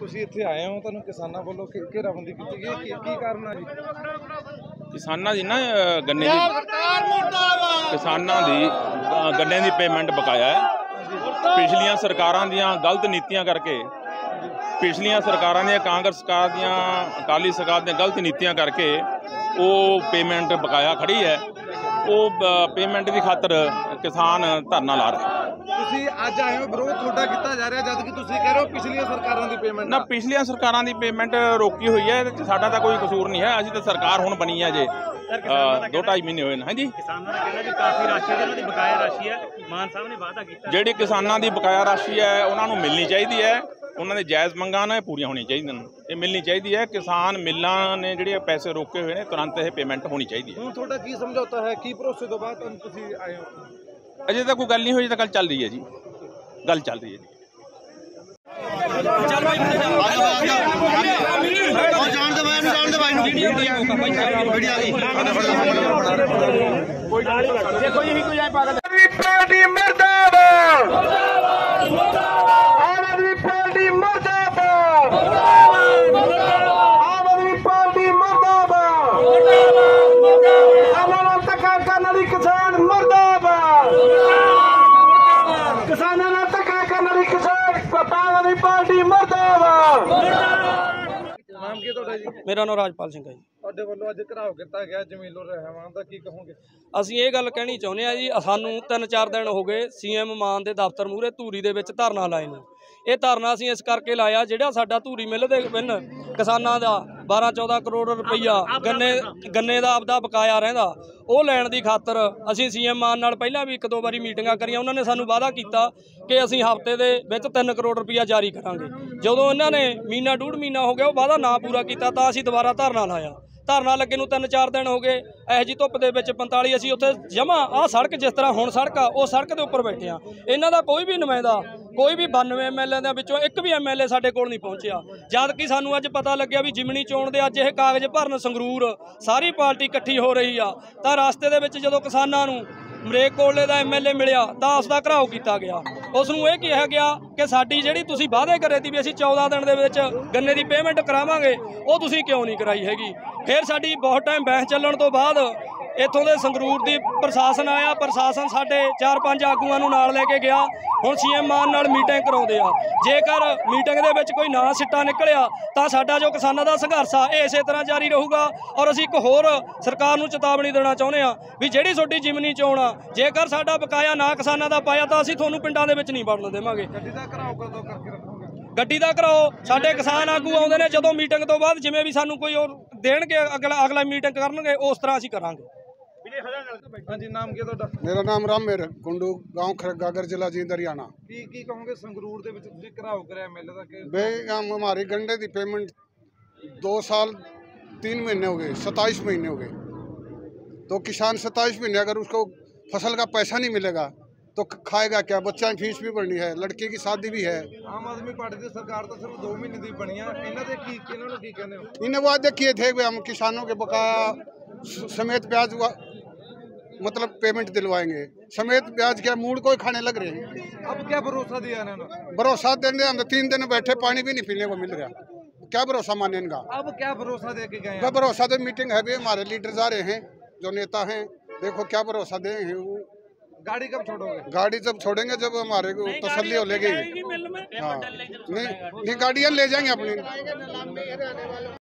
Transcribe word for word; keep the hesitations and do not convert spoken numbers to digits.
ਤੁਸੀਂ ਇੱਥੇ ਆਏ ਹੋ, ਤੁਹਾਨੂੰ ਕਿਸਾਨਾਂ ਵੱਲੋਂ ਘੇਰਾਬੰਦੀ ਕੀਤੀ ਗਈ, ਕੀ ਕੀ ਕਾਰਨ ਆ ਜੀ? ਕਿਸਾਨਾਂ ਦੀ ਨਾ ਗੰਨੇ ਦੀ ਕਿਸਾਨਾਂ ਦੀ ਗੰਨੇ ਦੀ ਪੇਮੈਂਟ ਬਕਾਇਆ ਹੈ। ਪਿਛਲੀਆਂ ਸਰਕਾਰਾਂ ਦੀਆਂ ਗਲਤ ਨੀਤੀਆਂ ਕਰਕੇ, ਪਿਛਲੀਆਂ ਸਰਕਾਰਾਂ ਦੀਆਂ ਕਾਂਗਰਸ ਸਰਕਾਰ ਦੀਆਂ ਅਕਾਲੀ ਸਰਕਾਰ ਦੀਆਂ ਗਲਤ ਨੀਤੀਆਂ ਕਰਕੇ ਉਹ ਪੇਮੈਂਟ ਬਕਾਇਆ ਖੜੀ ਹੈ। ਉਹ ਪੇਮੈਂਟ ਦੀ ਖਾਤਰ ਕਿਸਾਨ ਧਰਨਾ ਲਾ ਰਹੇ। ਤੁਸੀਂ ਅੱਜ ਆਏ ਹੋ, ਵਿਰੋਧ ਤੁਹਾਡਾ ਕੀਤਾ ਜਾ ਰਿਹਾ ਜਦ ਕਿ ਤੁਸੀਂ ਕਹਿ ਰਹੇ ਹੋ ਪਿਛਲੀਆਂ ਸਰਕਾਰਾਂ ਦੀ ਪੇਮੈਂਟ ਨਾ, ਪਿਛਲੀਆਂ ਸਰਕਾਰਾਂ ਦੀ ਪੇਮੈਂਟ ਰੋਕੀ ਹੋਈ ਹੈ। ਇਹਦੇ 'ਚ ਸਾਡਾ ਤਾਂ ਕੋਈ ਕਸੂਰ ਨਹੀਂ ਹੈ। ਅਸੀਂ ਤਾਂ ਸਰਕਾਰ ਹੁਣ ਬਣੀ ਹੈ ਜੇ ਦੋ ਢਾਈ ਮਹੀਨੇ ਹੋਏ ਨੇ। ਹਾਂਜੀ, ਕਿਸਾਨਾਂ ਦਾ ਕਹਿਣਾ ਵੀ ਕਾਫੀ ਰਾਸ਼ੀ ਜਿਹਨਾਂ ਦੀ ਬਕਾਇਆ ਰਾਸ਼ੀ ਹੈ, ਮਾਨ ਸਾਹਿਬ ਨੇ ਵਾਅਦਾ ਕੀਤਾ ਜਿਹੜੀ ਕਿਸਾਨਾਂ ਦੀ ਬਕਾਇਆ ਰਾਸ਼ੀ ਹੈ ਉਹਨਾਂ ਨੂੰ ਮਿਲਣੀ ਚਾਹੀਦੀ ਹੈ। ਉਹਨਾਂ ਦੇ ਜਾਇਜ਼ ਮੰਗਾਂ ਨੇ ਪੂਰੀਆਂ ਹੋਣੀਆਂ ਚਾਹੀਦੀਆਂ ਨੇ, ਇਹ ਮਿਲਣੀ ਚਾਹੀਦੀ ਹੈ। ਕਿਸਾਨ ਮਿੱਲਾਂ ਨੇ ਜਿਹੜੇ ਪੈਸੇ ਰੋਕੇ ਹੋਏ ਨੇ, ਤੁਰੰਤ ਇਹ ਪੇਮੈਂਟ ਹੋਣੀ ਚਾਹੀਦੀ ਹੈ। ਹੁਣ ਤੁਹਾਡਾ ਕੀ ਸਮਝੌਤਾ ਹੈ, ਕੀ ਭਰੋਸੇ ਤੋਂ ਬਾਅਦ ਤੁਸੀਂ ਆਏ ਹੋ? ਅਜੇ ਤਾਂ ਕੋਈ ਗੱਲ ਨਹੀਂ ਹੋਈ, ਤਾਂ ਗੱਲ ਚੱਲ ਰਹੀ ਹੈ ਜੀ, ਗੱਲ ਚੱਲ ਰਹੀ ਹੈ ਜੀ। ਨਾਮ ਕੀ ਤੁਹਾਡਾ ਜੀ? मेरा नाम राजपाल सिंह है जी। ਤੁਹਾਡੇ ਵੱਲੋਂ ਅੱਜ ਘਰਾਓ ਕੀਤਾ ਗਿਆ ਜ਼ਮੀਨੋ ਰਹਿਮਾਨ ਦਾ, ਕੀ ਕਹੋਗੇ? ਅਸੀਂ ਇਹ ਗੱਲ ਕਹਿਣੀ ਚਾਹੁੰਦੇ ਆ ਜੀ, ਸਾਨੂੰ ਤਿੰਨ ਚਾਰ ਦਿਨ ਹੋ ਗਏ ਸੀਐਮ ਮਾਨ ਦੇ ਦਫ਼ਤਰ ਮੂਹਰੇ ਧੂਰੀ ਦੇ ਵਿੱਚ ਧਰਨਾ ਲਾਏ ਨੂੰ। ਇਹ ਧਰਨਾ ਅਸੀਂ ਇਸ ਕਰਕੇ ਲਾਇਆ, ਜਿਹੜਾ ਸਾਡਾ ਧੂਰੀ ਮਿੱਲ ਦੇ ਬਿਨ ਕਿਸਾਨਾਂ ਦਾ ਬਾਰਾਂ ਚੌਦਾਂ ਕਰੋੜ ਰੁਪਈਆ ਗੰਨੇ ਗੰਨੇ ਦਾ ਆਪਦਾ ਬਕਾਇਆ ਰਹਿੰਦਾ, ਉਹ ਲੈਣ ਦੀ ਖਾਤਰ ਅਸੀਂ ਸੀਐਮ ਮਾਨ ਨਾਲ ਪਹਿਲਾਂ ਵੀ ਇੱਕ ਦੋ ਵਾਰੀ ਮੀਟਿੰਗਾਂ ਕਰੀਆਂ। ਉਹਨਾਂ ਨੇ ਸਾਨੂੰ ਵਾਅਦਾ ਕੀਤਾ ਕਿ ਅਸੀਂ ਹਫ਼ਤੇ ਦੇ ਵਿੱਚ ਤਿੰਨ ਕਰੋੜ ਰੁਪਈਆ ਜਾਰੀ ਕਰਾਂਗੇ। ਜਦੋਂ ਇਹਨਾਂ ਨੇ ਮਹੀਨਾ ਡੂਢ ਮਹੀਨਾ ਹੋ ਗਿਆ ਉਹ ਵਾਅਦਾ ਨਾ ਪੂਰਾ ਕੀਤਾ, ਤਾਂ ਅਸੀਂ ਦੁਬਾਰਾ ਧਰਨਾ ਲਾਇਆ। ਧਰਨਾ ਲੱਗੇ ਨੂੰ ਤਿੰਨ ਚਾਰ ਦਿਨ ਹੋ ਗਏ। ਇਹੋ ਜਿਹੀ ਧੁੱਪ ਦੇ ਵਿੱਚ ਪੰਤਾਲੀ ਅਸੀਂ ਉੱਥੇ ਜਮਾ ਆਹ ਸੜਕ ਜਿਸ ਤਰ੍ਹਾਂ ਹੁਣ ਸੜਕ ਆ, ਉਹ ਸੜਕ ਦੇ ਉੱਪਰ ਬੈਠੇ ਆ। ਇਹਨਾਂ ਦਾ ਕੋਈ ਵੀ ਨੁਮਾਇੰਦਾ, ਕੋਈ ਵੀ ਬਾਨਵੇਂ ਐਮ ਐਲ ਏ ਦੇ ਵਿੱਚੋਂ ਇੱਕ ਵੀ ਐਮ ਐਲ ਏ ਸਾਡੇ ਕੋਲ ਨਹੀਂ ਪਹੁੰਚਿਆ। ਜਦ ਕਿ ਸਾਨੂੰ ਅੱਜ ਪਤਾ ਲੱਗਿਆ ਵੀ ਜਿਮਣੀ ਚੋਣ ਦੇ ਅੱਜ ਇਹ ਕਾਗਜ਼ ਭਰਨ ਸੰਗਰੂਰ ਸਾਰੀ ਪਾਰਟੀ ਇਕੱਠੀ ਹੋ ਰਹੀ ਆ, ਤਾਂ ਰਸਤੇ ਦੇ ਵਿੱਚ ਜਦੋਂ ਕਿਸਾਨਾਂ ਨੂੰ ਮਰੇਕੋਟਲੇ ਦਾ ਐਮ ਐਲ ਏ ਮਿਲਿਆ ਤਾਂ ਉਸ ਦਾ ਘਰਾਓ ਕੀਤਾ ਗਿਆ। ਉਸ ਨੂੰ ਇਹ ਕਿਹਾ ਗਿਆ ਕਿ ਸਾਡੀ ਜਿਹੜੀ ਤੁਸੀਂ ਵਾਅਦੇ ਕਰੇ ਸੀ ਵੀ ਅਸੀਂ ਚੌਦਾਂ ਦਿਨ ਦੇ ਵਿੱਚ ਗੰਨੇ ਦੀ ਪੇਮੈਂਟ ਕਰਾਵਾਂਗੇ, ਉਹ ਤੁਸੀਂ ਕਿਉਂ ਨਹੀਂ ਕਰਾਈ ਹੈਗੀ। ਫਿਰ ਸਾਡੀ ਬਹੁਤ ਟਾਈਮ ਬਹਿਸ ਚੱਲਣ ਤੋਂ ਬਾਅਦ ਇੱਥੋਂ ਦੇ ਸੰਗਰੂਰ ਦੀ ਪ੍ਰਸ਼ਾਸਨ ਆਇਆ। ਪ੍ਰਸ਼ਾਸਨ ਸਾਡੇ ਚਾਰ ਪੰਜ ਆਗੂਆਂ ਨੂੰ ਨਾਲ ਲੈ ਕੇ ਗਿਆ। ਹੁਣ ਸੀਐਮ ਮਾਨ ਨਾਲ ਮੀਟਿੰਗ ਕਰਾਉਂਦੇ ਆ। ਜੇਕਰ ਮੀਟਿੰਗ ਦੇ ਵਿੱਚ ਕੋਈ ਨਾ ਸਿੱਟਾ ਨਿਕਲਿਆ ਤਾਂ ਸਾਡਾ ਜੋ ਕਿਸਾਨਾਂ ਦਾ ਸੰਘਰਸ਼ ਆ ਇਹ ਇਸੇ ਤਰ੍ਹਾਂ ਜਾਰੀ ਰਹੂਗਾ। ਔਰ ਅਸੀਂ ਇੱਕ ਹੋਰ ਸਰਕਾਰ ਨੂੰ ਚੇਤਾਵਨੀ ਦੇਣਾ ਚਾਹੁੰਦੇ ਆ ਵੀ ਜਿਹੜੀ ਤੁਹਾਡੀ ਜਿਮਨੀ ਚੋਣ ਆ, ਜੇਕਰ ਸਾਡਾ ਬਕਾਇਆ ਨਾ ਕਿਸਾਨਾਂ ਦਾ ਪਾਇਆ ਤਾਂ ਅਸੀਂ ਤੁਹਾਨੂੰ ਪਿੰਡਾਂ ਦੇ ਵਿੱਚ ਨਹੀਂ ਵੜਨ ਦੇਵਾਂਗੇ। ਗੱਡੀ ਦਾ ਘਰਾਓ ਕਦੋਂ ਕਰਕੇ ਰੱਖੋਗੇ? ਗੱਡੀ ਦਾ ਘਰਾਓ ਸਾਡੇ ਕਿਸਾਨ ਆਗੂ ਆਉਂਦੇ ਨੇ ਜਦੋਂ ਮੀਟਿੰਗ ਤੋਂ ਬਾਅਦ, ਜਿਵੇਂ ਵੀ ਸਾਨੂੰ ਕੋਈ ਹੋਰ ਦੇਣਗੇ ਅਗਲਾ ਅਗਲਾ ਮੀਟਿੰਗ ਕਰਨਗੇ, ਉਸ ਤਰ੍ਹਾਂ ਅਸੀਂ ਕਰਾਂਗੇ। ਹਾਂਜੀ, ਨਾਮ ਕੀ ਤੁਹਾਡਾ? मेरा नाम राम मेर कुंडू गांव गागर जिला जींद हरियाणा। ਕੀ ਕੀ ਕਹੋਗੇ ਸੰਗਰੂਰ ਦੇ ਵਿੱਚ ਤੁਸੀਂ ਘਰਾਓ ਕਰਿਆ ਮੇਲੇ ਦਾ? ਕਿ भाई हम हमारी गंडे की पेमेंट दो साल तीन महीने हो गए, सताईस महीने हो गए। तो किसान सताईस महीने अगर उसको फसल का पैसा नहीं मिलेगा तो खाएगा क्या? बच्चा की फीस भी भरनी है, लड़के की शादी भी है। ਆਮ ਆਦਮੀ ਪਾਰਟੀ ਦੀ ਸਰਕਾਰ ਤਾਂ ਸਿਰਫ ਦੋ ਮਹੀਨੇ ਦੀ ਬਣੀ ਆ, ਇਹਨਾਂ ਦੇ ਕੀ ਇਹਨਾਂ ਨੂੰ ਕੀ ਕਹਿੰਦੇ ਹੋ? इन्हें वादे किए थे कि हम किसानों के बकाया समेत ब्याज मतलब पेमेंट दिलवाएंगे, समेत ब्याज क्या मूड को खाने लग रहे हैं। अब क्या भरोसा दिया इन्होंने? भरोसा देने हम तीन दिन बैठे, पानी भी नहीं पीने को मिल रहा, क्या भरोसा माने इनका? अब क्या भरोसा दे के गए? क्या भरोसा दे? मीटिंग है भी, हमारे लीडर जा रहे हैं, जो नेता हैं, देखो क्या भरोसा दे हैं। गाड़ी कब छोड़ोगे? गाड़ी जब छोड़ेंगे जब हमारे को तसल्ली हो लेगी। हाँ, नहीं नहीं गाड़ियाँ ले जाएंगे अपनी।